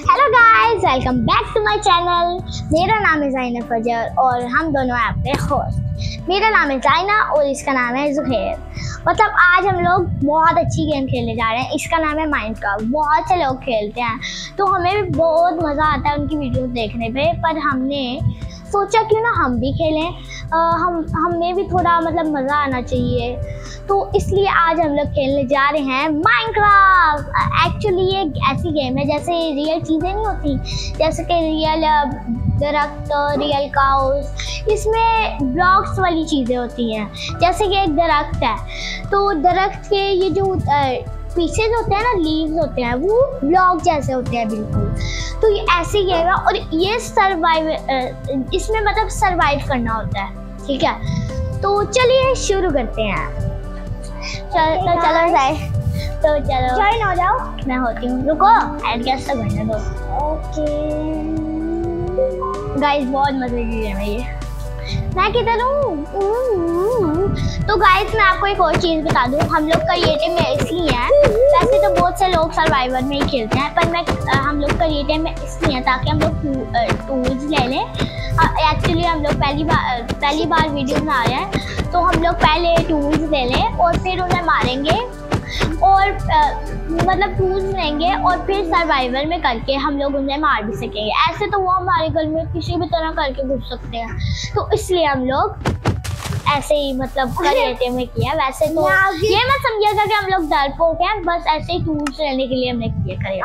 Hello guys, welcome back to my channel. मेरा नाम है ज़ाइना फजर और हम दोनों हैं आपके होस्ट। मेरा नाम है ज़ाइना और इसका नाम है ज़ुहैर। मतलब आज हम लोग बहुत अच्छी गेम खेलने जा रहे हैं। इसका नाम है माइनक्राफ्ट। बहुत से लोग खेलते हैं तो हमें भी बहुत मज़ा आता है उनकी वीडियोस देखने पे, पर हमने सोचा क्यों ना हम भी खेलें। हमें भी थोड़ा मतलब मज़ा आना चाहिए, तो इसलिए आज हम लोग खेलने जा रहे हैं माइनक्राफ्ट। एक्चुअली ये एक ऐसी गेम है जैसे रियल चीज़ें नहीं होती, जैसे कि रियल दरख्त, रियल काउस, इसमें ब्लॉक्स वाली चीज़ें होती हैं। जैसे कि एक दरख्त है तो दरख्त के ये जो पीसेज होते हैं ना, लीव्स होते हैं, वो ब्लॉक जैसे होते हैं बिल्कुल। तो ये ऐसी गेम है और ये इसमें मतलब सरवाइव करना होता है, ठीक है। तो चलिए शुरू करते हैं। चलो जाए, तो चलो ज्वाइन हो जाओ। मैं होती हूँ, रुको ऐड गेस्ट तो करने दो। ओके गाइस, बहुत मजे की गेम है ये। मैं किधर हूँ? तो गाइस मैं आपको एक और चीज़ बता दूँ, हम लोग क्रिएटिव में इसलिए हैं, वैसे तो बहुत से लोग सर्वाइवर में ही खेलते हैं, पर हम लोग क्रिएटिव में इसलिए हैं ताकि हम लोग टूल्स ले लें। एक्चुअली हम लोग पहली बार वीडियो बना रहे हैं, तो हम लोग पहले टूल्स ले लें और फिर उन्हें मारेंगे और मतलब टूल्स लेंगे और फिर सर्वाइवल में करके हम लोग उन्हें मार भी सकेंगे। ऐसे तो वो हमारे घर में किसी भी तरह करके घुस सकते हैं, तो इसलिए हम लोग ऐसे ही मतलब क्रिएटिव में किया। वैसे तो ये मत समझिएगा कि हम लोग डरपोक हैं, बस ऐसे ही टूल्स लेने के लिए हमने किया।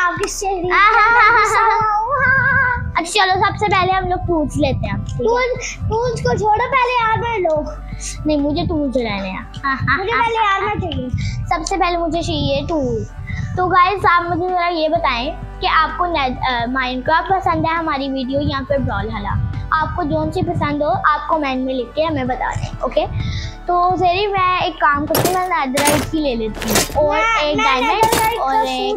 अच्छा चलो, सबसे पहले हम लोग टूल्स लेते हैं। टूल्स को छोड़ो, पहले आर्मर लो। नहीं, मुझे टूल्स लेने हैं। मुझे पहले आर्मर चाहिए। सबसे पहले मुझे चाहिए टूल्स। तो गाइस आप मुझे जरा ये बताएं कि आपको माइनक्राफ्ट पसंद है हमारी वीडियो या फिर ब्rawlhalla? आपको जोन सी पसंद हो आप कमेंट में लिख के हमें बता दें, ओके। तो ज़ेरी मैं एक काम करती हूँ, मैं नेदरराइट की ले लेती हूँ और एक डायमंड और एक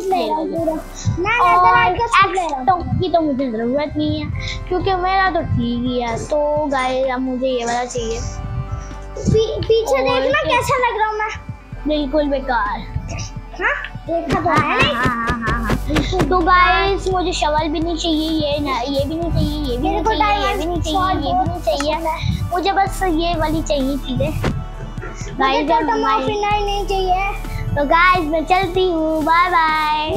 की तो मुझे ज़रूरत नहीं है क्योंकि मेरा तो ठीक ही है। तो गाइस अब मुझे ये वाला चाहिए। पीछे देखना कैसा लग रहा हूँ मैं, बिल्कुल बेकार। देखा तो है। तो गाइस मुझे शवल भी नहीं चाहिए, ये भी नहीं चाहिए, ये भी नहीं चाहिए, ये भी नहीं चाहिए, ये भी नहीं चाहिए। मुझे बस ये वाली चाहिए चीजें गाइस। नहीं चाहिए तो गाइस मैं चलती हूँ, बाय बाय।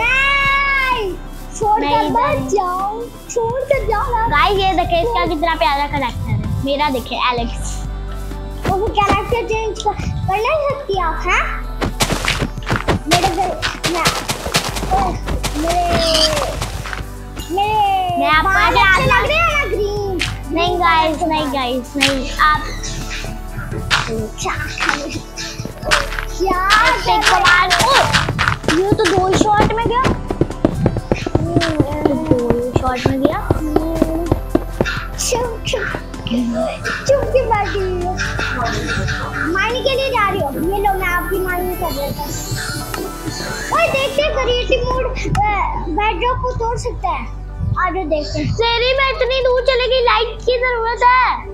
छोड़कर जाओ गाइस। ये देखे इसका कितना प्यारा कैरेक्टर है, मेरा देखे एलेक्स। तो वो कैरेक्टर चेंज कर नहीं सकती आप? हैं मैं आपको अच्छे लग रहे हैं ना ग्रीन? नहीं गाइस, नहीं गाइस, नहीं आप ये तो 2 शॉट में गया, 2 शॉट में गया। चुप के बैठी माइनिंग के लिए जा रही हो? ये लो, मैं आपकी माइनिंग कर देता हूँ। ओए देखते हैं क्रिएटिव मोड बेडरॉक को तोड़ सकता है। आगे देखते हैं। सेरी में इतनी दूर चलेगी, लाइट की जरूरत है।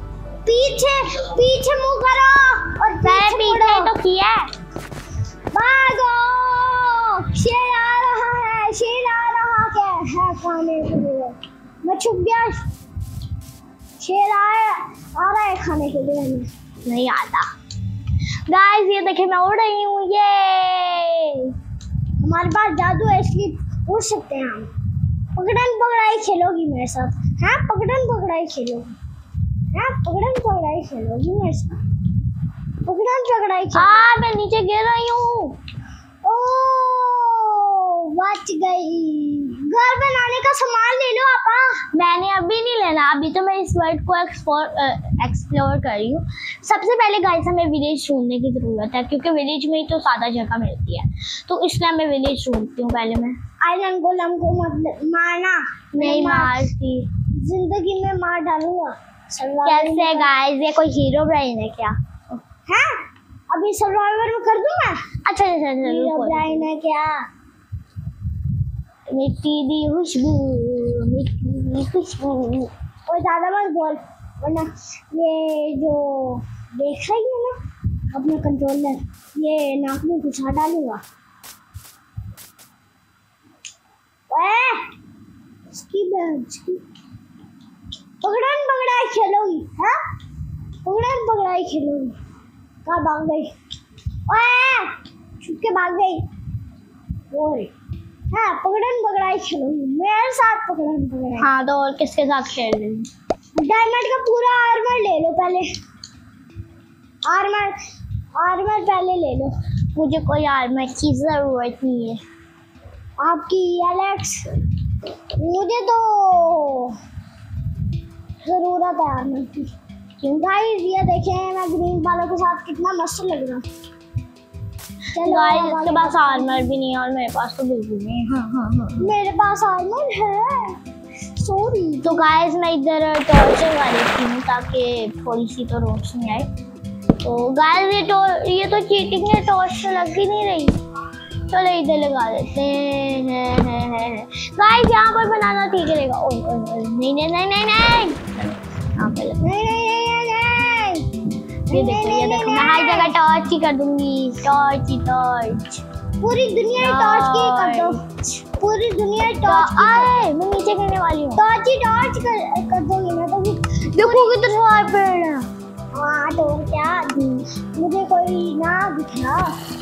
पीछे मुंह करो और पीछे तो किया। भागो, शेर आ रहा है, शेर आ रहा क्या है खाने के लिए। मैं छुप गया, शेर आ रहा है खाने के लिए। नहीं आता गाइस, ये देखे मैं उड़ रही हूँ। ये हमारे पास जादू है इसलिए उड़ सकते हैं हम। पकड़न पकड़ाई खेलोगी मेरे साथ? हाँ पकड़न पकड़ाई खेलोगी? हाँ पकड़न पकड़ाई खेलोगी मेरे साथ? पकड़न पकड़ाई मैं नीचे गिर रही हूँ। ओह बच गई। घर बनाने का सामान ले लो आपा। मैंने अभी नहीं लेना, अभी तो मैं इस वर्ल्ड को एक्सप्लोर कर रही हूँ। सबसे पहले गाइस हमें विलेज ढूंढने की जरूरत है क्योंकि विलेज में ही तो सादा जगह मिलती है, तो इसलिए मैं विलेज ढूंढती हूँ। पहले मैं आयरन गोलम को मत मारना। नहीं मारती, जिंदगी में मार डालूंगा। कैसे गाइस, ये कोई हीरो ब्रेन है क्या? हाँ अभी सर्वाइवर में कर दूं मैं। अच्छा हीरो ब्रेन है क्या? मिट्टी दी खुशबू, मिट्टी दी खुशबू। और ज़्यादा मत बोल वरना ये जो देख रही है ना अपने कंट्रोलर, ये नाक में घुसा डालूंगा। पकड़न पकड़ाई खेलोगी? हाँ, पकड़न पकड़ाई खेलोगी? कहाँ भाग गई? ओए, छुप के भाग गई। ओए, हाँ, पकड़न पकड़ाई खेलोगी मेरे साथ? पकड़न पकड़ाई। हाँ, तो और किसके साथ खेल रही? डायमंड का पूरा आर्मर ले लो पहले। आर्मर पहले ले लो। मुझे कोई आर्मर की जरूरत नहीं है। आपकी एलेक्स, मुझे तो जरूरत है आर्मर की। क्यों गाइस, ये देखें मैं ग्रीन वालों के साथ कितना मस्त लग रहा हूँ। गाइस, इसके पास आर्मर भी नहीं है और मेरे पास तो बिल्कुल नहीं है। हाँ। मेरे पास आर्मर है, सॉरी। तो गाइस, मैं इधर टॉर्च लगा लेती हूँ ताकि थोड़ी सी तो रोशनी आए। तो गाइस, ये तो चीटिंग है, टॉर्च लग ही नहीं रही। चलो इधर लगा देते हैं। गाइस, यहाँ पर बनाना ठीक रहेगा। नहीं। यहाँ पे ये देखो मैं हर जगह टॉर्च ही कर दूंगी। टॉर्च पूरी दुनिया टॉर्च की कर दो। पूरी दुनिया टॉर्च आए, मैं नीचे गिरने वाली हूँ। टॉर्च कर दूंगी मैं तो। देखो कितने सारे पेड़ हैं। हाँ, तो क्या मुझे कोई ना दिखा,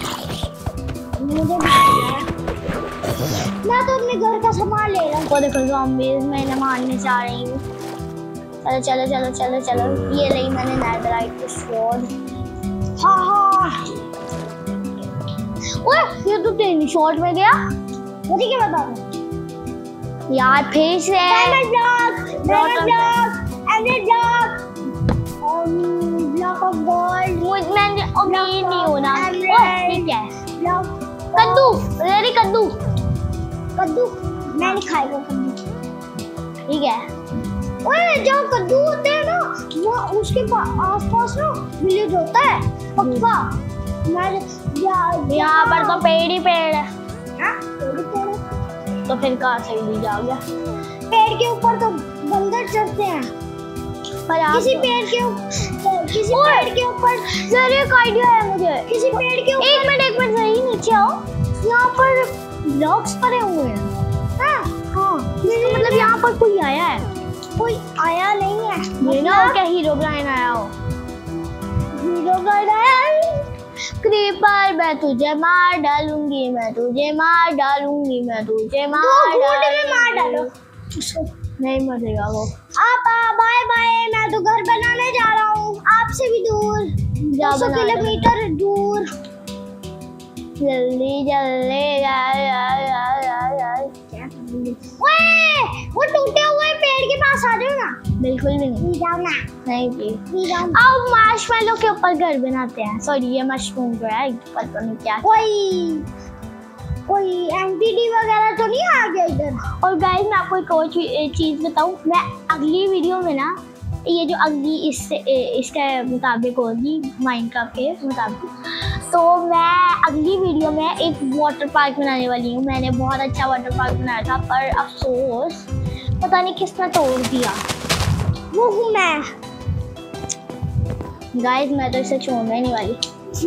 मैं तो अपने घर का सामान ले रहा हूँ। तो देखो ज़ॉम्बीज़ मैंने मारने जा रही हूँ। चलो। ये रही मैंने नेदरराइट की स्वॉर्ड। हाँ। ओए, ये तो 3 शॉट में गया। मुझे क्या बता रहा यार? फिर से ब्लॉक ऑफ गोल्ड। मैंने उम्मीद नहीं होना। ठीक है, कद्दू मैंने खाएगा कद्दू। ठीक है। ओए, जो कद्दू होते हैं ना, वो उसके आसपास ना विलेज होता है पक्का। यहाँ पर तो पेड़ ही पेड़ है। तो फिर कहाँ से ले जाओगे? पेड़ के ऊपर तो बंदर चढ़ते हैं। पर किसी पेड़ के ऊपर जरा एक आइडिया है मुझे। किसी पेड़ के ऊपर एक मिनट सही नीचे आओ। यहाँ पर ब्लॉक्स पड़े हुए हैं। हाँ, मतलब यहाँ पर कोई आया है? कोई आया नहीं है। ये ना क्या हीरोब्राइन आया हो? हीरोब्राइन आया है। क्रीपर, मैं तुझे मार डालूंगी। मार डालो। नहीं मरेगा वो। आप बाय बाय, मैं तो घर बनाने जा रहा हूँ आपसे भी दूर, 200 किलोमीटर दूर। जल्दी वो टूटे हुए पेड़ के पास आ जाओ ना। बिल्कुल भी नहीं जाओ ना। नहीं प्लीज। अब मार्शमैलो के ऊपर घर बनाते हैं। सॉरी, ये मशरूम जो है पता नहीं क्या। कोई एंटिटी वगैरह तो नहीं आ गया इधर? और गाइस, मैं आपको एक और चीज बताऊं। मैं अगली वीडियो में ना, ये जो अगली इसके मुताबिक होगी, माइनक्राफ्ट के मुताबिक, तो मैं अगली वीडियो में एक वाटर पार्क बनाने वाली हूँ। मैंने बहुत अच्छा वाटर पार्क बनाया था, पर अफसोस पता नहीं किसने तोड़ दिया। वो हूँ मैं। गाइस, मैं तो इसे छोड़ने नहीं वाली।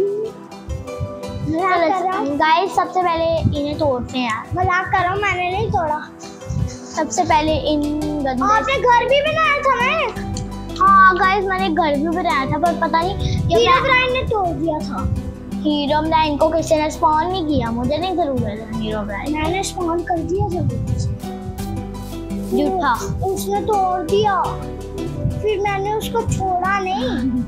गाइस, सबसे पहले इन्हें तोड़ते हैं। मजाक कर रहा हूँ, मैंने नहीं तोड़ा। सबसे पहले इन गंदे। आपने घर भी बनाया था? मैं हाँ गाइस, मैंने घर भी बनाया था, पर पता नहीं हीरोब्राइन ने तोड़ दिया था। हीरोब्राइन को किसी ने स्पॉन नहीं किया। मुझे नहीं जरूरत है हीरोब्राइन। मैंने स्पॉन कर दिया झूठा। उसने तोड़ दिया, फिर मैंने उसको छोड़ा नहीं।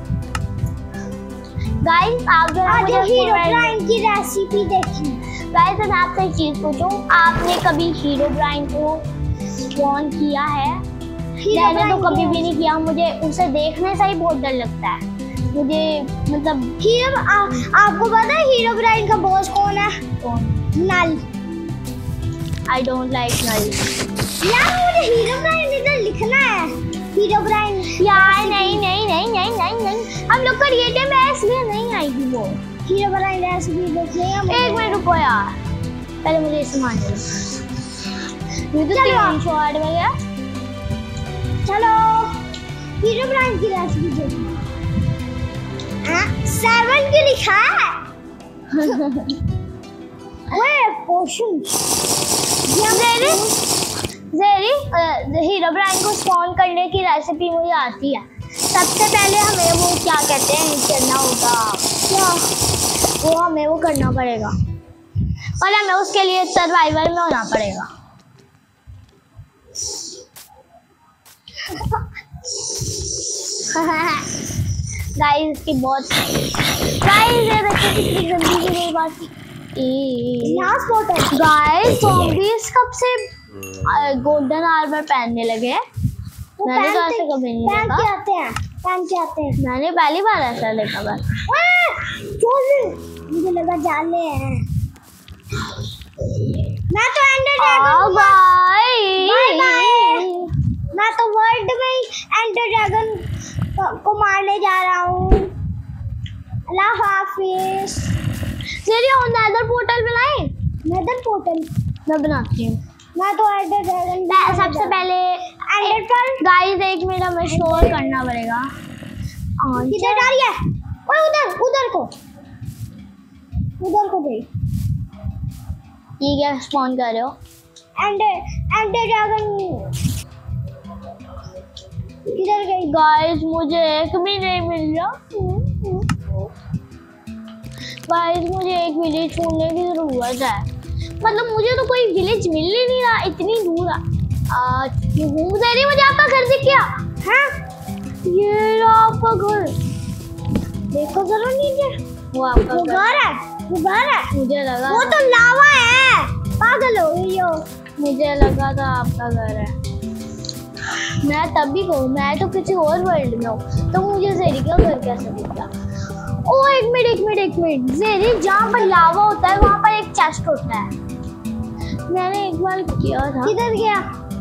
गाइस, आप मुझे हीरोब्राइन की रेसिपी देखी। गाइस, मैं आपसे एक चीज पूछूं, आपने कभी हीरोब्राइन को स्पॉन किया है? मैंने तो कभी भी नहीं किया। मुझे उसे देखने से ही बहुत डर लगता है। मुझे मतलब आपको पता है हीरोब्राइन का बॉस कौन है? कौन? Null. I don't like Null. यार, मुझे हीरोब्राइन इधर लिखना है। हीरोब्राइन यार नहीं। हम लोग क्रिएटिव में इसलिए नहीं आएगी वो हीरोब्राइन रेसिपी देखने। एक मिनट रुको यार, पहले मुझे इसे मान लो। ये तो 3 शॉट में गया। चलो हीरोब्राइन की रेसिपी देखो। 7 की लिखा है। ओए पोशन। जेरी हीरोब्राइन को स्पॉन करने की रेसिपी मुझे आती है। सबसे पहले हमें वो क्या कहते हैं करना होगा, क्या वो हमें वो करना पड़ेगा और हमें उसके लिए सर्वाइवल में होना पड़ेगा। गाइस की बहुत गाइस ये देखो कितनी गंदी की मेरी बात गाइस ज़ॉम्बीज कब से गोल्डन आर्मर पहनने लगे? मैंने तो ऐसे कभी नहीं देखा। पहन के आते हैं। मैंने पहली बार ऐसा देखा बस। मुझे लगा जाले हैं। मैं तो एंडर ड्रैगन मैं तो वर्ल्ड में एंडर ड्रैगन को मारने जा रहा हूँ। अल्लाह हाफिज। नेदर पोर्टल बनाए। नेदर पोर्टल मैं बनाती हूँ। मैं तो एंडर ड्रैगन सबसे पहले एंडर पर गाइस एक मिनट हमें स्टोर करना पड़ेगा। किधर जा रही है? ओए उधर को गई। ये क्या स्पॉन कर रहे हो? एंडर ड्रैगन किधर गई? गाइस मुझे एक भी नहीं मिल रहा। गाइस मुझे एक विलेज छोड़ने की जरूरत है। मतलब मुझे तो कोई विलेज मिल ही नहीं रहा, इतनी दूर मुझे आपका घर दिख गया। हाँ ये आपका घर देखो जरा नीचे। वो आपका घर है? वो घर है? मुझे लगा वो तो लावा है। पागल हो गई हो। मुझे लगा था आपका घर है। मैं तब भी कहूँ मैं तो किसी और वर्ल्ड में हूँ तो मुझे ज़ेरी का घर कैसे दिख गया? ओ एक मिनट ज़ेरी जहाँ पर लावा होता है वहाँ पर एक चेस्ट होता है। मैंने एक बार किया था। किधर गया?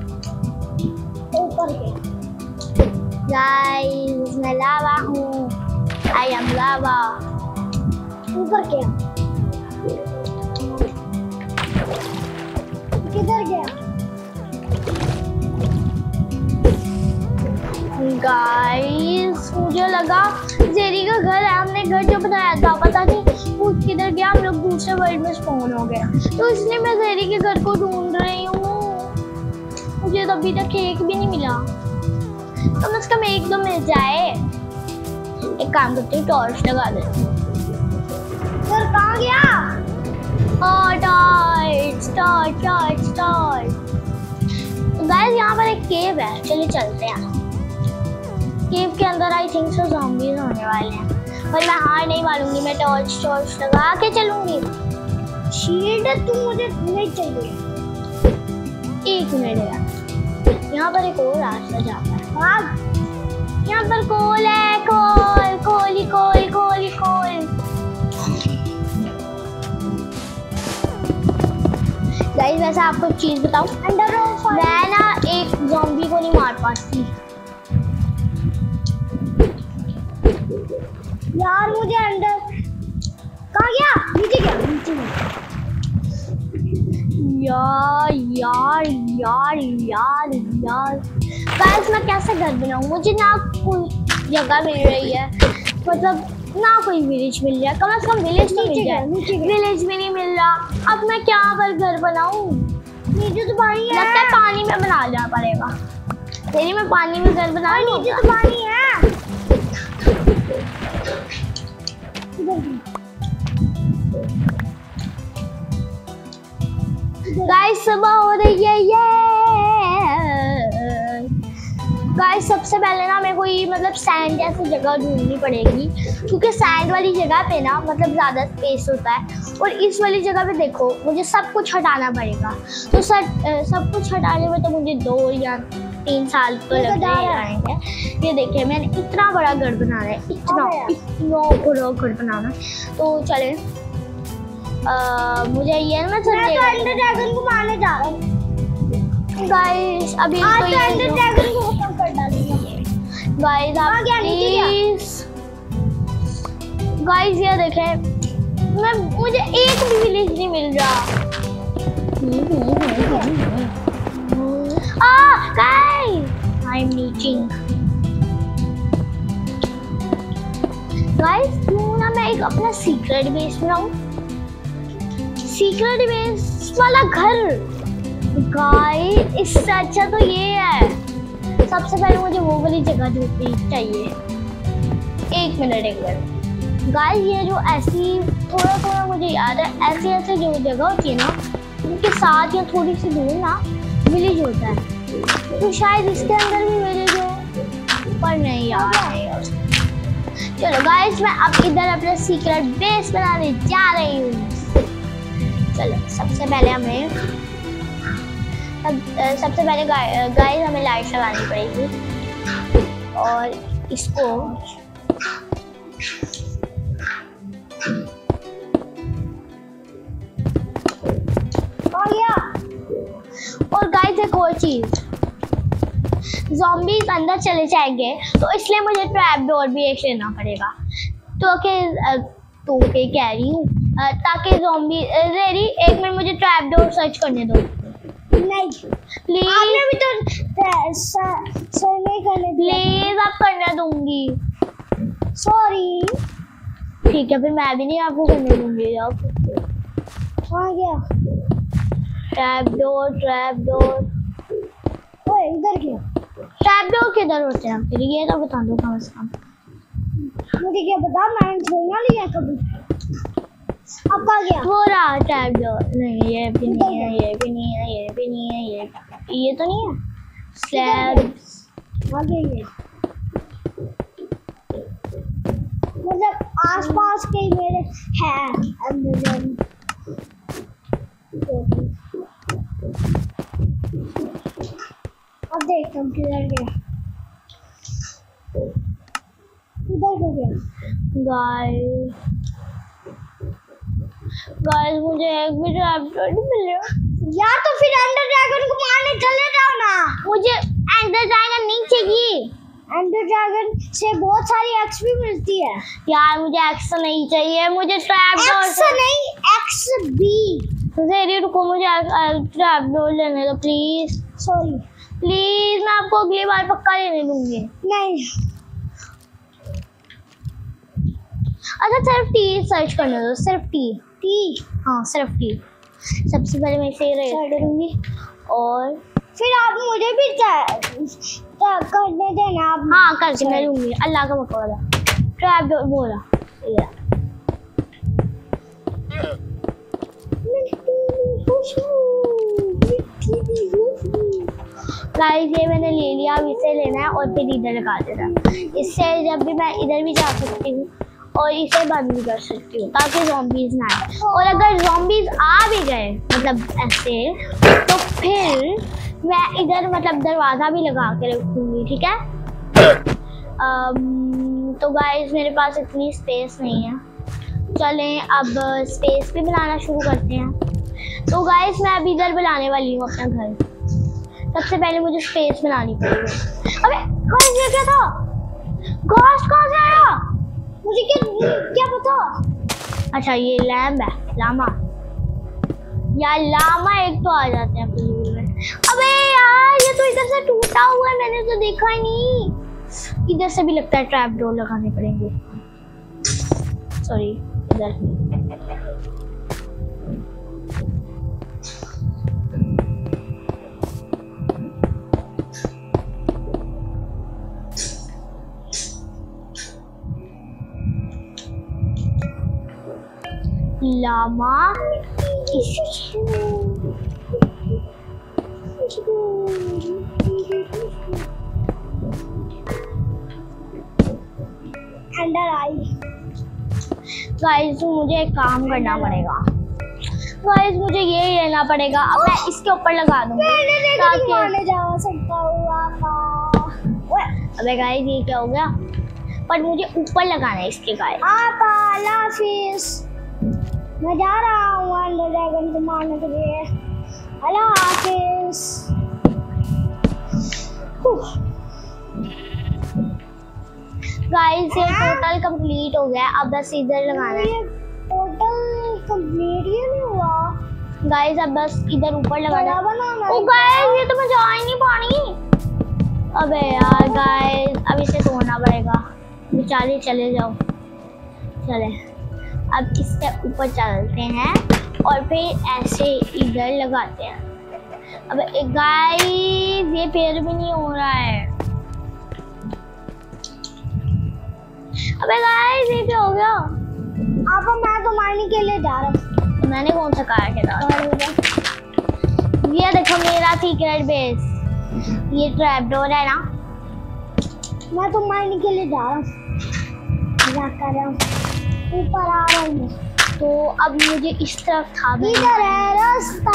ऊपर गया। गाइस मैं लावा हूँ। I am lava. ऊपर गया। किधर गया? गाइस मुझे लगा ज़ेरी का घर है। हमने घर जो बनाया था पता नहीं वो किधर गया। हम लोग दूसरे वर्ल्ड में स्पॉन हो गए तो इसलिए मैं ज़ेरी के घर को ढूंढ रही हूँ। मुझे तो अभी तक एक भी नहीं मिला। कम से कम एक दो मिल जाए। एक काम करती हूँ टॉर्च लगा देती हूँ। सर कहाँ गया? टॉर्च। तो गाइस यहाँ पर एक केव है, चलिए चलते हैं। केव के अंदर आई थिंक सो ज़ॉम्बीज होने वाले हैं पर मैं हार नहीं मानूंगी। मैं टॉर्च लगा के चलूंगी। शील्ड तुम मुझे नहीं चाहिए। एक मिनट यार यहाँ पर एक और रास्ता जाता है। भाग। यहाँ पर कोल है। कोल। गाइस वैसे आपको एक चीज बताऊं, मैं ना एक ज़ॉम्बी को नहीं मार पाती यार। मुझे अंदर कहाँ गया? नीचे गया। यार गाइस मैं कैसे घर बनाऊं? मुझे ना कोई जगह मिल रही है, मतलब ना कोई विलेज मिल रहा है। कम से कम विलेज तो मिल जाए। विलेज भी नहीं मिल रहा। अब मैं क्या पर घर बनाऊं? नीचे तो पानी है। लगता है पानी में बनाना पड़ेगा। तेरी मैं पानी में घर बना लूं। नीचे तो पानी है। गाइस सुबह हो रही है। गाइस सबसे पहले ना मेरे को ये मतलब सैंड जैसी जगह ढूंढनी पड़ेगी क्योंकि सैंड वाली जगह पे ना मतलब ज़्यादा स्पेस होता है और इस वाली जगह पे देखो मुझे सब कुछ हटाना पड़ेगा। तो सब कुछ हटाने में तो मुझे 2 या 3 साल तो लग जाएंगे। ये देखिए मैंने इतना बड़ा घर बनाना है। इतना बड़ा घर बनाना है। तो चले मुझे ये मैं तो एंडर ड्रैगन को मारने जा रहा हूँ। गाइस अभी तो एंडर ड्रैगन को खत्म कर डालेंगे। गाइस आप प्लीज गाइस ये देखें मुझे एक भी विलेज नहीं मिल रहा। गाइस आई एम नीचिंग। गाइस क्यों ना मैं एक अपना सीक्रेट बेस बनाऊं? सीक्रेट बेस वाला घर गाइस इससे अच्छा तो ये है। सबसे पहले मुझे वो वाली जगह ढूंढनी चाहिए। एक मिनट गाइस, ये जो ऐसी थोड़ा थोड़ा मुझे याद है, ऐसी ऐसी जो जगह होती है ना, उनके साथ या थोड़ी सी दूर ना विलेज होता है, तो शायद इसके अंदर भी विलेज हो, पर नहीं यार नहीं हो। चलो गाइस, मैं अब इधर अपना सीक्रेट बेस बनाने जा रही हूँ। चलो सबसे पहले गाइस हमें लाइट लगानी पड़ेगी और इसको और गाइस एक और चीज, ज़ॉम्बीज अंदर चले जाएंगे तो इसलिए मुझे ट्रैप डोर भी एक लेना पड़ेगा, तो के कह रही हूँ ताकि ज़ॉम्बी रेडी। एक मिनट मुझे ट्रैप डोर सर्च करने दो। नहीं प्लीज, आपने भी तो नहीं करने दिया। प्लीज आप करने दूंगी। सॉरी। ठीक है फिर मैं भी नहीं आपको करने दूंगी। आप कहाँ गया? ट्रैप डोर इधर गया। ट्रैप डोर किधर होते हैं फिर, ये तो बता दो कम से कम। मुझे क्या पता, मैंने छोड़ना लिया कभी। अब कहाँ गया? वो रहा ट्रैप डोर। नहीं ये भी नहीं है, ये भी नहीं है, ये भी नहीं है, ये तो नहीं है। स्लैब्स आगे ये मतलब आसपास के मेरे हैं अंदर। अब देखता हूँ किधर गया। इधर हो गया। गाइस मुझे एक भी ट्रैप डोर नहीं मिल रहा। यार तो फिर एंडर ड्रैगन को मारने चले जाओ ना। मुझे एंडर ड्रैगन नहीं चाहिए। एंडर ड्रैगन से बहुत सारी एक्सपी मिलती है। यार मुझे एक्स नहीं चाहिए, मुझे ट्रैप डोर एक्स नहीं एक्सबी। ज़ेरी रुको, मुझे ट्रैप डोर लेने दो प्लीज। सॉरी प्लीज, मैं आपको अगली बार पक्का लेने दूंगी। नहीं अच्छा सिर्फ टी सर्च करने दो, सिर्फ टी। हाँ सिर्फ टी। सबसे पहले मैं इसे रेड करूंगी और फिर आप मुझे भी करने देना। आप हाँ करके मैं लूंगी। अल्लाह का मकबरा ट्रैप डोर बोला। गाइस ये मैंने ले लिया, अब इसे लेना है और फिर इधर लगा देना। इससे जब भी मैं इधर भी जा सकती हूँ और इसे बंद भी कर सकती हूँ ताकि ज़ॉम्बीज ना आए। और अगर ज़ॉम्बीज आ भी गए मतलब ऐसे, तो फिर मैं इधर मतलब दरवाज़ा भी लगा के रखूँगी। ठीक है। तो गाइस मेरे पास इतनी स्पेस नहीं है। चलें अब स्पेस भी बनाना शुरू करते हैं। तो गाइस मैं अभी इधर बनाने वाली हूँ अपना घर। सबसे पहले मुझे स्पेस बनानी पड़ेगी। अबे गाइस ये क्या था? घोस्ट कहाँ से आया? मुझे क्या पता। अच्छा ये लैम्ब है, लामा। यार लामा एक तो आ जाते हैं फजूल में। अबे यार ये तो इधर से टूटा हुआ है, मैंने तो देखा ही नहीं। इधर से भी लगता है ट्रैप डोर लगाने पड़ेंगे। सॉरी इधर। लामा अंदर आई। गाइस मुझे एक काम करना पड़ेगा। गाइस मुझे ये लेना पड़ेगा। अब मैं इसके ऊपर लगा दूंगी ताकि मारने जा सकता हूँ। अबे गाइस ये क्या हो गया? पर मुझे ऊपर लगाना है इसके। गाइस मैं जा रहा हूँ अंडर ड्रैगन को मारने के लिए। अल्लाह हाफिज़। गाइस ये टोटल कंप्लीट हो गया। अब बस इधर लगाना है। टोटल कंप्लीट ये नहीं हुआ गाइस। अब बस इधर ऊपर लगाना है। ओ गाइस ये तो मैं जा ही नहीं पानी। अबे यार गाइस अब इसे तोड़ना पड़ेगा। बेचारे चले जाओ। चले अब इससे ऊपर चलते हैं और फिर ऐसे इधर लगाते हैं। अबे गाइस ये फिर भी नहीं हो रहा है। अबे गाइस ये क्या हो गया? अब मैं तो माइनिंग के लिए जा रहा हूँ। मैंने कौन सा कहा के ये देखो मेरा सीक्रेट बेस, ये ट्रैप डोर है ना। मैं तो माइनिंग के लिए जा रहा हूँ, मजाक कर रहा हूँ, ऊपर आ रहा हूँ। तो अब मुझे इस तरफ था, इधर है रास्ता।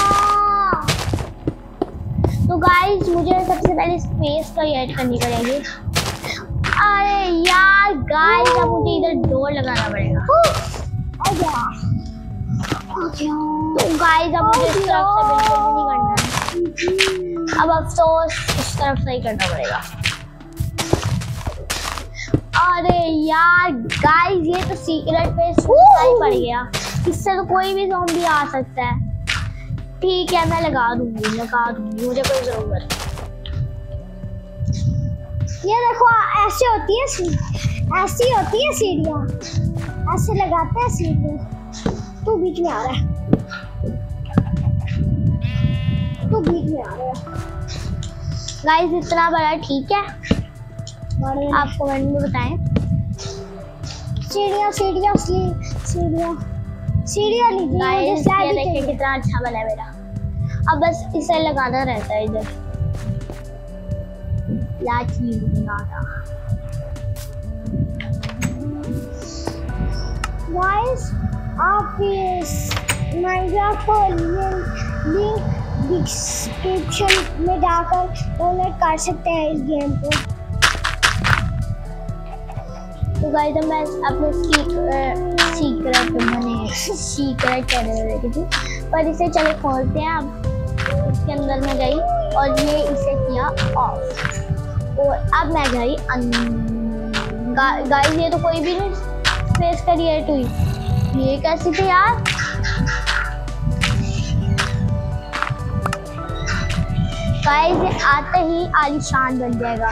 तो गाइस मुझे सबसे पहले स्पेस का ऐड करनी पड़ेगी। अरे यार गाइस अब मुझे इधर डोर लगाना पड़ेगा। तो गाइस अब मुझे इस तरफ से बिल्कुल भी नहीं करना है, अब अफसोस इस तरफ से ही करना पड़ेगा। अरे यार गाइस ये तो सीक्रेट बेस ही पड़ गया, इससे तो कोई भी ज़ॉम्बी आ सकता है। ठीक है मैं लगा दूंगी, मुझे कोई जरूरत। ये देखो ऐसे होती है, ऐसी होती है सीढ़ियाँ, ऐसे लगाते हैं सीढ़ियाँ। तू बीच में आ रहा है, तू बीच में आ रहा है। गाइस इतना बड़ा ठीक है, आप कमेंट में बताएं। सीढ़ियाँ सीढ़ियाँ सीढ़ियाँ सीढ़ियाँ गाइस ये देखिए कितना अच्छा बना है मेरा। अब बस इसे लगाना रहता है इधर, लाठी लगाना। गाइस आप इस माइनक्राफ्ट को लिंक डिस्क्रिप्शन में जाकर डाउनलोड कर सकते हैं इस गेम को। तो गाइस मैं अपने सीक्रेट कहने लगी थी, पर इसे चले खोलते हैं। अब इसके अंदर में गई और ये इसे किया ऑफ, और अब मैं गई गाइस ये तो कोई भी नहीं स्पेस क्रिएट हुई, ये कैसी थी यार? गाइस ये आते ही आलीशान बन जाएगा।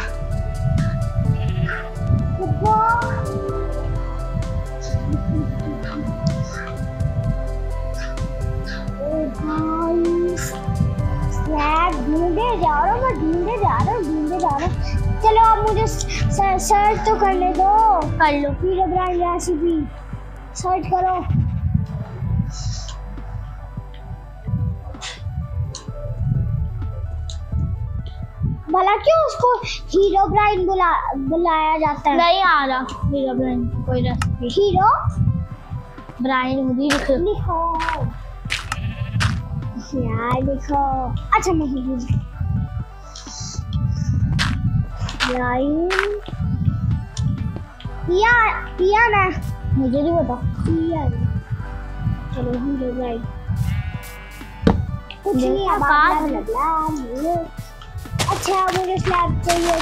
ढूंढे जा रहा हूँ। चलो आप मुझे सर्च तो करने दो। कर लो। हीरोब्राइन रेसिपी सर्च करो। भला क्यों उसको हीरोब्राइन बुलाया जाता है? नहीं आ रहा हीरोब्राइन कोई रेसिपी। हीरो ब्राइन मुझे लिखो यार, लिखो। अच्छा नहीं ब्राइन पिया ना, मुझे नहीं पता। पिया चलो हीरोब्राइन कुछ नहीं है। अच्छा मुझे स्लैब चाहिए,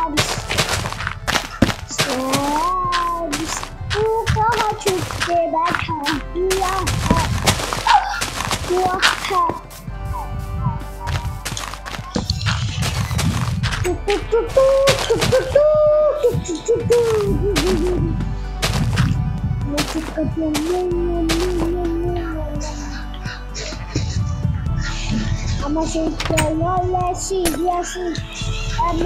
स्लैब्स। तू कहाँ छुप के बैठा हुआ है? I'm a sister, you're less serious. I'm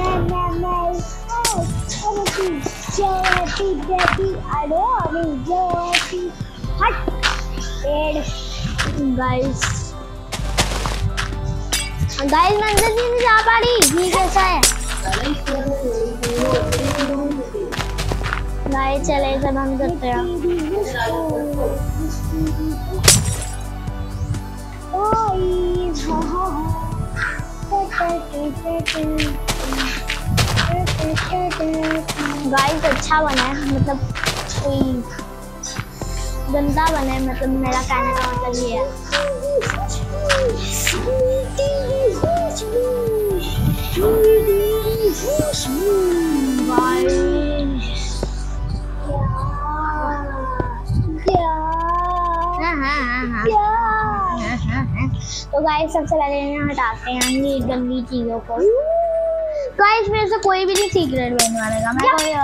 guys मैं अंदर नहीं जा पा रही, ये कैसा है? गाइस चले सब हम करते हैं। गाइस अच्छा बना है, मतलब कोई गंदा बना है, मतलब मेरा कहने का मतलब ये है। तो गाइस सबसे पहले इन्हें हटाते हैं ये गंदी चीजों को। गाइस मेरे से कोई भी नहीं सीक्रेट बनने वाला, मैं कोई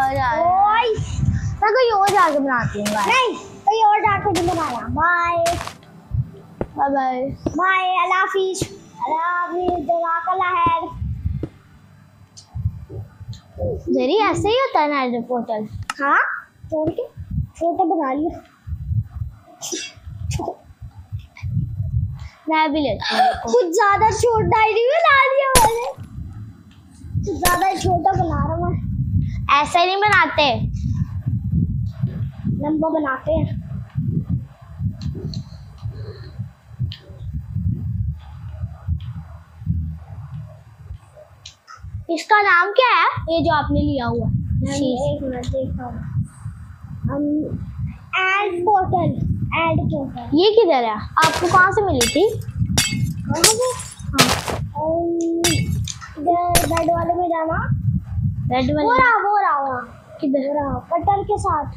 और जाके बनाती हूँ। नहीं कोई और जाके बनाना। बाय बाय बाय बाय, अल्लाह हाफिज़। जेरी ऐसे ही होता है नेदर पोर्टल। हाँ, तोड़ के छोटा बना लिया। मैं भी लेती हूँ। कुछ ज्यादा छोटा डायरी में ला दिया मैंने, कुछ ज्यादा छोटा बना रहा हूँ मैं। ऐसे नहीं बनाते, लंबा बनाते हैं। इसका नाम क्या है ये जो आपने लिया हुआ? एक मिनट देखा, एड बोतल, एड बोतल। ये किधर है? आपको कहाँ से मिली थी? बेड वाले में जाना, रेड वो वाला रहा वहाँ किधर? कटर के साथ,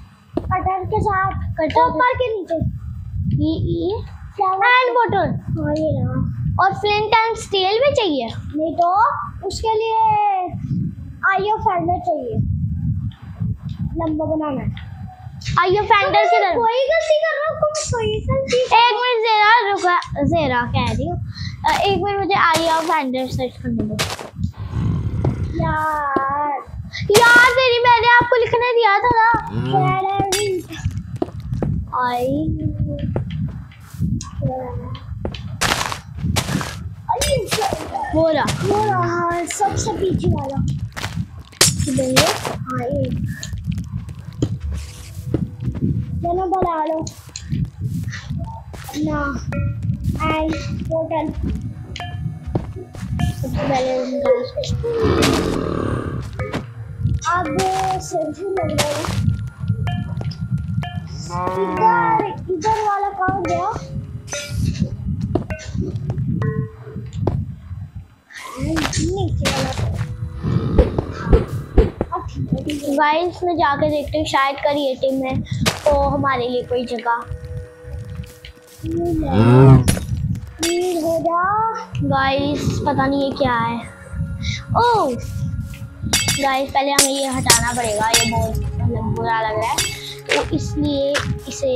ऊपर के नीचे ये एंड बोतल। हाँ ये रहा। और फ्लिंट एंड स्टील भी चाहिए? नहीं तो उसके लिए आईओ फेंडर चाहिए, लंबा बनाना है। आईओ फेंडर किधर? कोई गलती कर रहा हूँ, कोई गलती। एक मिनट ज़ेरा रुका, ज़ेरा कह रही हूँ, एक मिनट मुझे आईओ फेंडर सर्च करने दो। यार तेरी मैंने आपको लिखने दिया था ना। आई वो रहा सबसे पीछे वाला। हाँ ये चलो बना लो ना। एंड बोतल सबसे पहले अब सेल्फी ले लो। इधर वाला कहाँ गया? गाइस में जाके देखते हूँ शायद क्रिएटिव में तो हमारे लिए कोई जगह हो जा। गाइस पता नहीं ये क्या है। ओह गाइस पहले हमें ये हटाना पड़ेगा, ये बहुत मतलब बुरा लग रहा है तो इसलिए इसे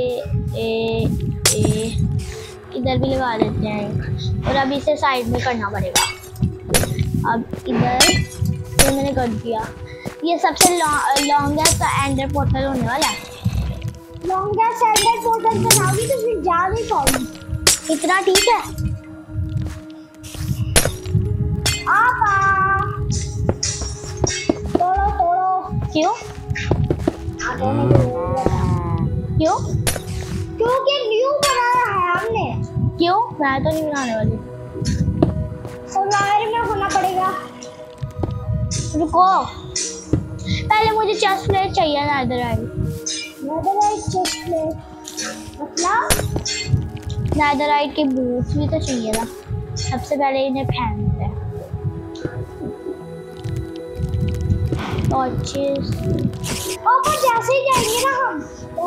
इधर भी लगा देते हैं और अब इसे साइड में करना पड़ेगा। अब इधर ये मैंने कर दिया। ये सबसे लॉन्गेस्ट एंडर पोर्टल होने वाला है। लॉन्गेस्ट एंडर पोर्टल बनाओगी तो फिर जा नहीं पाओगी। इतना ठीक है। तोड़ो। क्यों? क्यों? क्योंकि न्यू बनाया है हमने। क्यों? मैं तो नहीं बनाने वाली। सलायर में होना पड़ेगा। रुको पहले मुझे चेस्ट प्लेट चाहिए। नेदरराइट चेस्ट प्लेट मतलब नेदरराइट के बूट्स भी तो चाहिए ना। सबसे पहले इन्हें पहनते हैं। और जैसे ही जाएंगे ना हम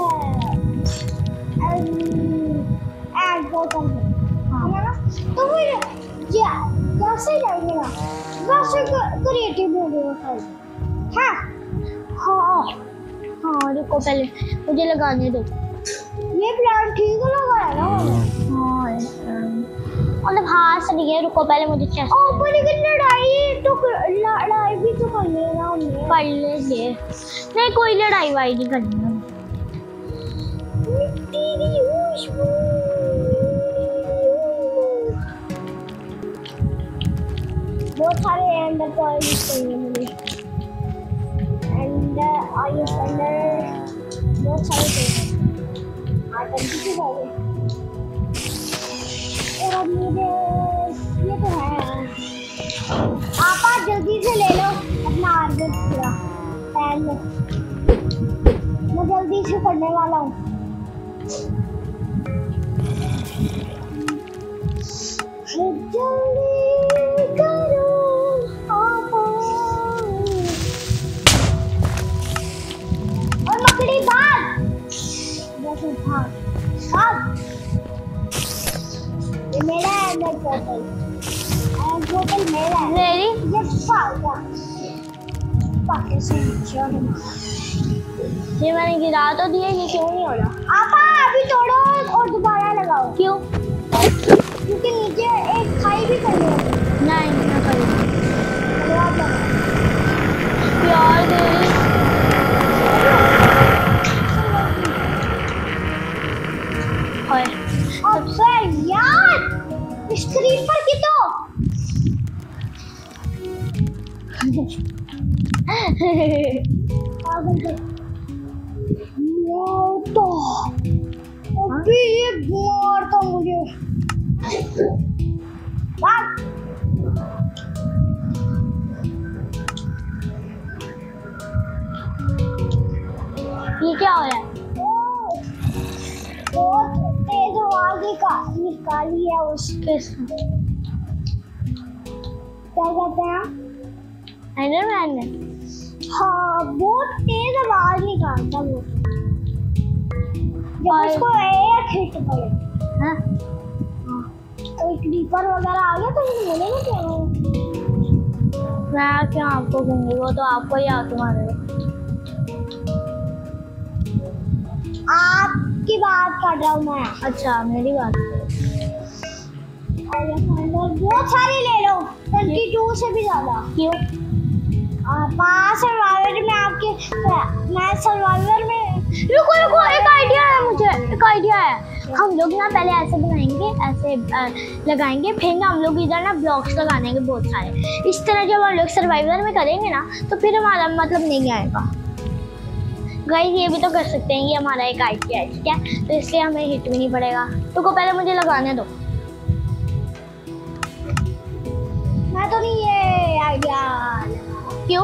एड बोतल में, है ना, तो फिर जैसे ही जाएंगे ना वैसे क्रिएटिव होगा। हाँ रुको पहले मुझे लगाने दो। ये प्लान ठीक लगा है ना? हाँ मतलब हाथ से नहीं है। रुको पहले मुझे चेस्ट पर लेकिन लड़ाई भी तो कर लेना हमने। कर लेंगे। नहीं कोई लड़ाई वाई नहीं करनी है। बहुत सारे एंडर पॉइंट्स चाहिए मुझे। एंडर आईओ एंडर बहुत सारे चाहिए। आतंकी के सारे और मेरे ये तो है। आप जल्दी से ले लो अपना आर्गन पूरा पहन लो। मैं जल्दी से पढ़ने वाला हूँ। जल्दी करो और मकड़ी भाग। जैसे भाग ये मेरा है। एंडर पोर्टल मेरा है। रेडी? ये भागा पाके से नीचे। ये मैंने गिरा तो दिया, ये क्यों नहीं हो रहा? आप अभी तोड़ो और दोबारा लगाओ। क्यों? क्योंकि नीचे एक खाई भी करनी है। नहीं ना करूँगी यार यार तेरी ओए अबे यार स्क्रीन पर की तो तो अभी ये मारता मुझे। ये क्या हो रहा है? बहुत तेज आवाज निकाली है उसके। क्या कहते हैं? एंडरमैन ने? हाँ बहुत तेज आवाज निकालता वो। जब उसको एक हिट पड़े हाँ कोई क्रीपर वगैरह आ गया तो मुझे बोलेगा क्या? मैं क्या आपको कहूँगी, वो तो आपको ही आके मारेगा। आपकी बात कर रहा हूँ मैं। अच्छा मेरी बात बहुत सारी ले लो 22 से भी ज्यादा। क्यों? सर्वाइवर में आपके मैं सर्वाइवर में रुको रुको, एक आइडिया है मुझे, एक आइडिया है। हम लोग ना पहले ऐसे बनाएंगे, ऐसे लगाएंगे, फिर ना हम लोग इधर ना ब्लॉक्स लगा देंगे बहुत सारे। इस तरह जब हम लोग सर्वाइवर में करेंगे ना तो फिर हमारा मतलब नहीं आएगा। गाइस ये भी तो कर सकते हैं, ये हमारा एक आइडिया है, ठीक है? तो इसलिए हमें हिट भी नहीं पड़ेगा। रुको पहले मुझे लगाने दो। मैं तो नहीं ये आइडिया। क्यों?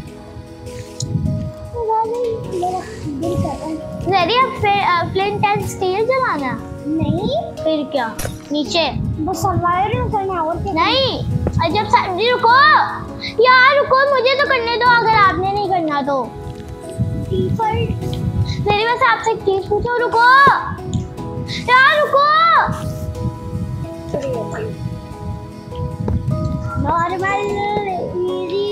रेडी अब फ्लिंट एंड स्टील जलाना? नहीं फिर क्या? नीचे बस सर्वाइवर में करना और क्या? नहीं जब रुको यार, रुको मुझे तो करने दो, अगर आपने नहीं करना तो। डिफॉल्ट मेरी बस आपसे एक चीज पूछो। रुको यार रुको। नॉर्मल इजी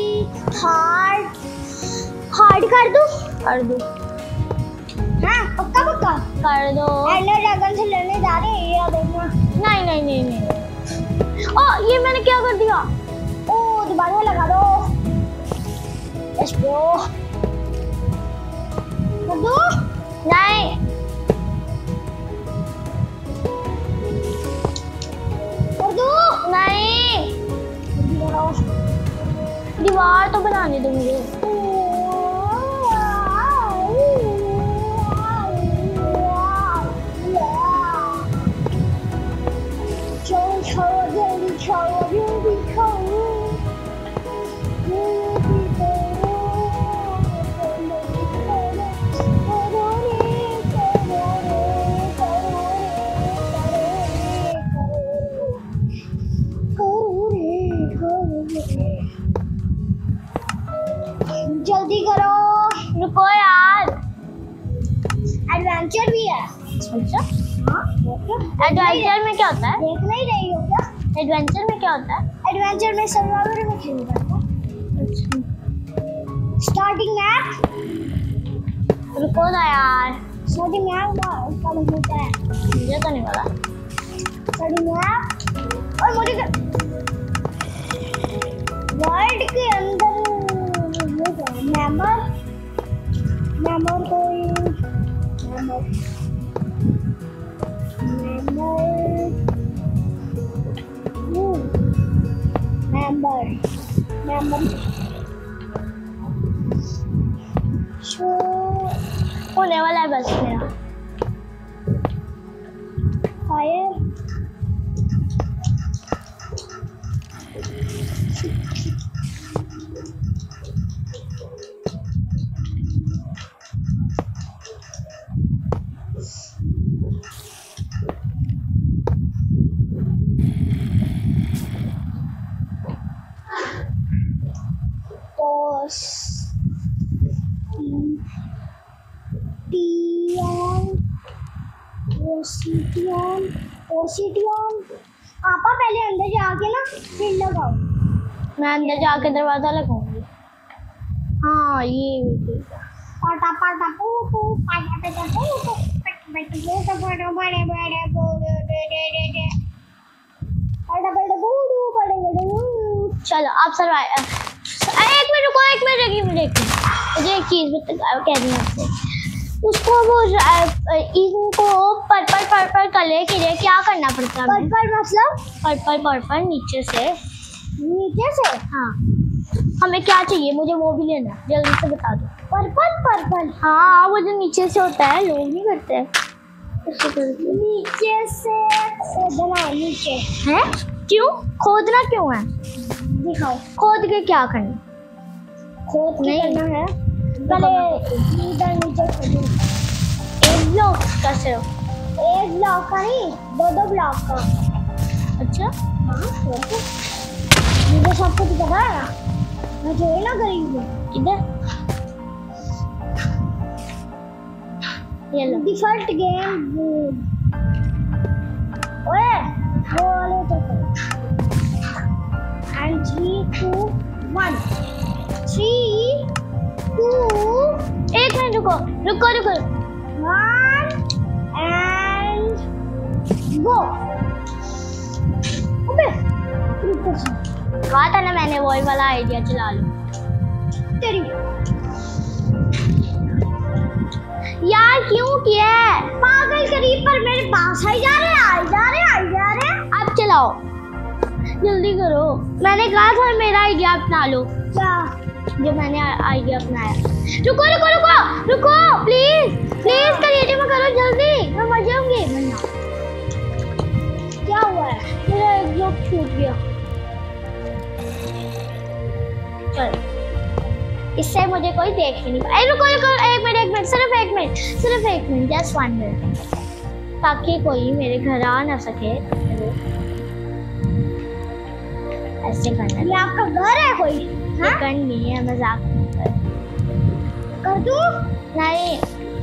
हार्ड कर दूं? कर दो। हाँ पक्का पक्का कर दो। एंडर ड्रैगन से लड़ने जा रहे हैं, ये देखना। नहीं नहीं नहीं नहीं। ओ ये मैंने क्या कर दिया? ओ दोबारा लगा दो। यस ब्रो कर दो। नहीं कर दो। नहीं, दीवार तो बनाने दो मुझे। जल्दी करो। रुको यार, एडवेंचर भी है। अच्छा हाँ एडवेंचर में क्या होता है? देख नहीं रही हो क्या? एडवेंचर में क्या होता है? एडवेंचर में सर्वाइवर में खेलना पड़ता है। अच्छा स्टार्टिंग मैप। रुको ना यार, स्टार्टिंग मैप का होता है। मुझे तो नहीं पता। स्टार्टिंग मैप और मुझे वर्ल्ड के अंदर मेंबर कोई मेंबर शो होने वाला है बस मेरा। फायर ओसिटियन आपा पहले अंदर जाके ना फिर लगाओ। मैं अंदर जाके दरवाजा लगाऊंगी। हाँ ये भी ठीक है। पाटा पाटा पू पू पाटा पाटा पू पू पट पट पू तो बड़े बड़े बड़े बोले दे दे दे दे चलो आप सर्वाइव। एक मिनट रुको, एक मिनट मुझे एक चीज कह रही हूँ आपसे। उसको वो इनको पर्पल कलर के लिए क्या करना पड़ता है? पर्पल मतलब पर्पल नीचे से हाँ। हमें क्या चाहिए? मुझे वो भी लेना, जल्दी से बता दो। पर्पल हाँ, वो जो नीचे से होता है, लोग नहीं करते हैं। नीचे से खोदना है। नीचे है? क्यों खोदना क्यों है? दिखाओ। खोद के क्या करना? खोद के करना है। पहले इधर नीचे खोदो। एक ब्लॉक का सिर्फ? एक ब्लॉक का नहीं, दो ब्लॉक का। अच्छा हाँ, मुझे सब कुछ पता है ना, मैं जो ना गरीब हूँ। इधर ये लो। डिफॉल्ट गेम ओए वो वाले तो एंड 3 2 1 3 2 एक मिनट रुको 1 एंड गो। अबे कहा था ना मैंने, वही वाला आइडिया चला लो। तेरी यार क्यों किया है? पागल करीब पर मेरे पास आई जा रहे। अब चलाओ, जल्दी करो। मैंने कहा था मेरा आइडिया अपना लो। क्या? जो मैंने आइडिया अपनाया। रुको प्लीज क्रिएटिव में करो जल्दी, मैं मर जाऊंगी वरना। क्या हुआ है? मेरा एक ब्लॉक छूट गया। चलो, इससे मुझे कोई देख ही नहीं पाए। रुको एक मिनट, सिर्फ एक मिनट, जस्ट 1 मिनट, ताकि कोई मेरे घर आ ना सके। ऐसे करना। ये आपका घर है कोई? हाँ? घर नहीं है, मजाक कर दूं? नहीं।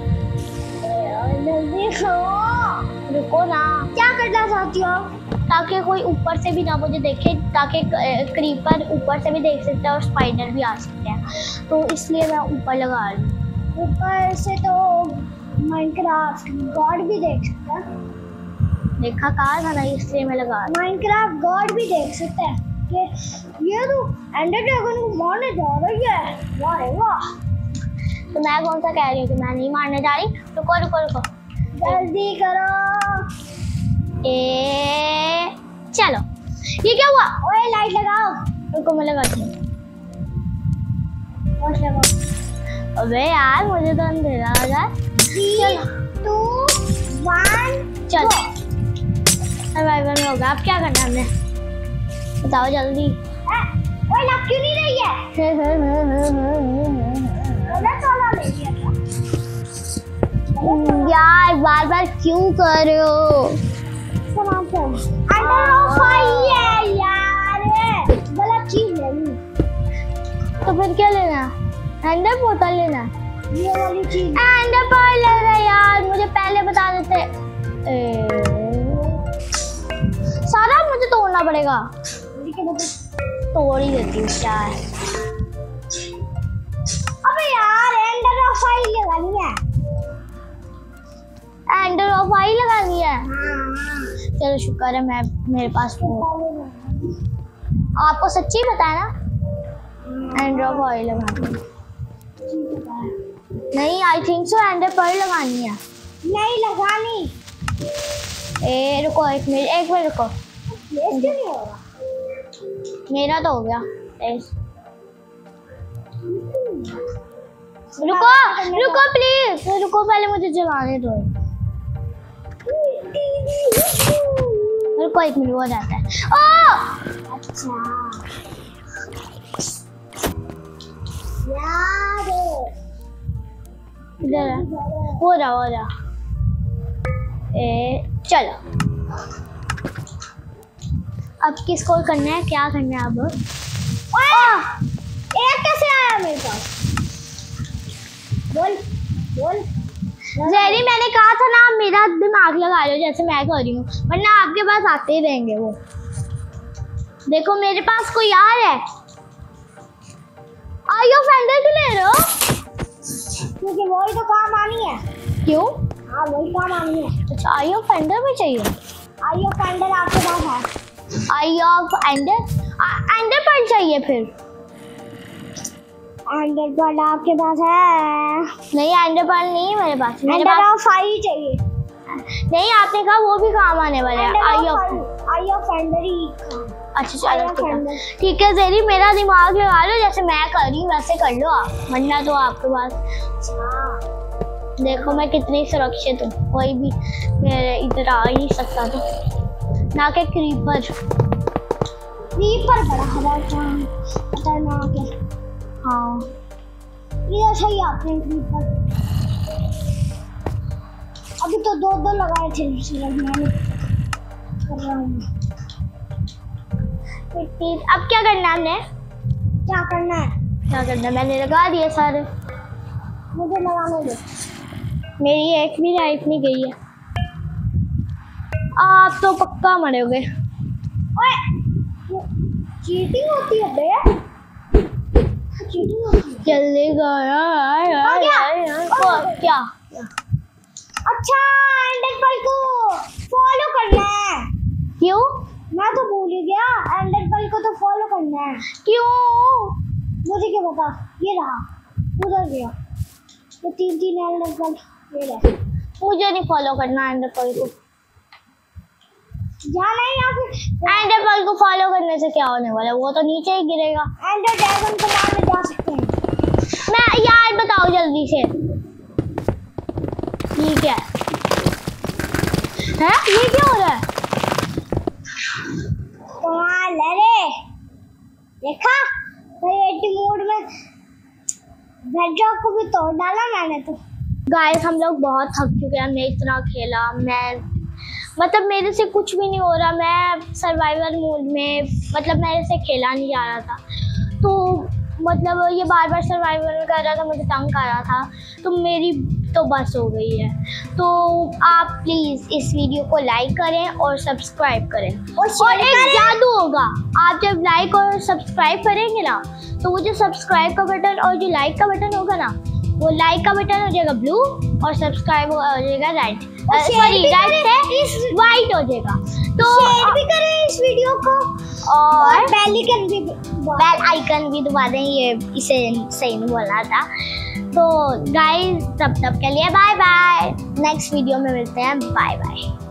जल्दी करो। रुको ना। क्या करना चाहती हो? ताकि कोई ऊपर से भी ना मुझे देखे, ताकि क्रीपर ऊपर से भी देख सकते हैं और स्पाइडर भी आ सकते हैं, तो इसलिए मैं ऊपर लगा रही हूँ। ऊपर से तो माइनक्राफ्ट गॉड भी देख सकता है। देखा कहा था ना, इसलिए मैं लगा रही हूँ। माइनक्राफ्ट गॉड भी देख सकता है कि ये तो एंडर ड्रैगन को मारने जा रही है। वाह। तो मैं कौन सा कह रही हूँ कि मैं नहीं मारने जा रही। रुको जल्दी करो। चलो, ये क्या हुआ? ओए लाइट लगाओ। रुको मैं लगाती हूँ। लगाओ। अबे यार मुझे तो अंधेरा आ रहा है। 3 2 1 चलो, सर्वाइवल में होगा। अब क्या करना हमने, बताओ जल्दी। ओए लग क्यों नहीं रही है? यार बार क्यों कर रहे हो? गलत चीज लेनी। तो फिर क्या लेना? एंडर पोर्टल लेना? ये वाली चीज एंडर पर्ल लेना यार, मुझे पहले बता देते। सारा मुझे तोड़ना पड़ेगा। तोड़ ही देती हूँ, क्या है। अबे यार एंडर ऑफ फाइल लगानी है। एंडर ऑफ आई लगानी है? चलो शुक्र है मैं मेरे पास आपको सच्ची बताया ना, एंडर ऑफ आई लगानी है। नहीं, I think so ender pearl लगानी है। नहीं लगानी। रुको एक मिनट रुको। नहीं होगा। मेरा तो हो गया। रुको प्लीज, रुको पहले मुझे जलाने दो। रुको एक मिनट, हो जाता है। अच्छा यार इधर है। हो जा। चलो, अब किसको करना है, क्या करना है अब? एक कैसे आया मेरे पास? बोल जेरी, मैंने कहा था ना, मेरा दिमाग लगा लो जैसे मैं कर रही हूँ, वरना आपके पास आते ही रहेंगे वो। देखो मेरे पास कोई यार है। आयो फेंडर क्यों ले रहे हो? क्योंकि वही तो काम आनी है। क्यों? हाँ वही काम आनी है। अच्छा, आयो फेंडर भी चाहिए? आयो फेंडर आपके पास है? Eye of ender ender pearl चाहिए फिर। एंडर पर्ल आपके पास है? नहीं एंडर पर्ल नहीं है मेरे पास। एंडर ऑफ आई चाहिए। नहीं आपने कहा वो भी काम आने वाला है। आई ऑफ एंडर ही। अच्छा चलो ठीक है जेरी, मेरा दिमाग लगा लो, जैसे मैं कर रही हूँ वैसे कर लो आप, वरना तो आपके पास। देखो मैं कितनी सुरक्षित हूँ, कोई भी मेरे इधर आ ही नहीं सकता था। ना के क्रीपर बड़ा खतरनाक है। हाँ ये सही आपने क्रीपर। अभी तो दो लगाए थे मैंने कर रहा हूँ। अब क्या करना है हमने? क्या करना है? मैंने लगा दिए सारे। मुझे लगाने दो। मेरी एक भी लाइफ नहीं गई है। आप तो पक्का मरोगे। ओए चीटिंग होती है बे, चीटिंग होती है। जल्दी क्या? अच्छा एंडर पर्ल को फॉलो करना है। क्यों? मैं तो भूल ही गया, एंडर पर्ल को तो फॉलो करना है। क्यों? मुझे क्या पता। ये रहा, उधर गया। ये तीन एंडर पर्ल ये रहा। मुझे नहीं फॉलो करना एंडर पर्ल को। जाना है या फिर एंडर पर्ल को फॉलो करने से क्या होने वाला है? वो तो नीचे ही गिरेगा। एंडर ड्रैगन को मारने जा सकते हैं। मैं यार बताओ जल्दी से। ठीक है ये क्या हो रहा है? रे देखा क्रिएटिव मोड में बेडरॉक को भी तोड़ डाला मैंने तो। गाइस हम लोग बहुत थक चुके हैं, हमने इतना खेला, मैं मतलब मेरे से कुछ भी नहीं हो रहा। मैं सर्वाइवल मोड में मतलब मेरे से खेला नहीं जा रहा था, तो मतलब ये बार बार सर्वाइवल कर रहा था, मुझे तंग कर रहा था, तो मेरी तो बस हो गई है। तो आप प्लीज़ इस वीडियो को लाइक करें और सब्सक्राइब करें। और एक जादू होगा, आप जब लाइक और सब्सक्राइब करेंगे ना, तो वो जो सब्सक्राइब का बटन और जो लाइक का बटन होगा ना, वो लाइक का बटन हो जाएगा ब्लू और सब्सक्राइब हो जाएगा रेड, सॉरी रेड से वाइट हो जाएगा। तो शेयर भी करें इस वीडियो को और बेल आइकन भी दबा दें। ये इसे सही नहीं बोला था। तो गाइस तब के लिए बाय बाय। नेक्स्ट वीडियो में मिलते हैं। Bye bye.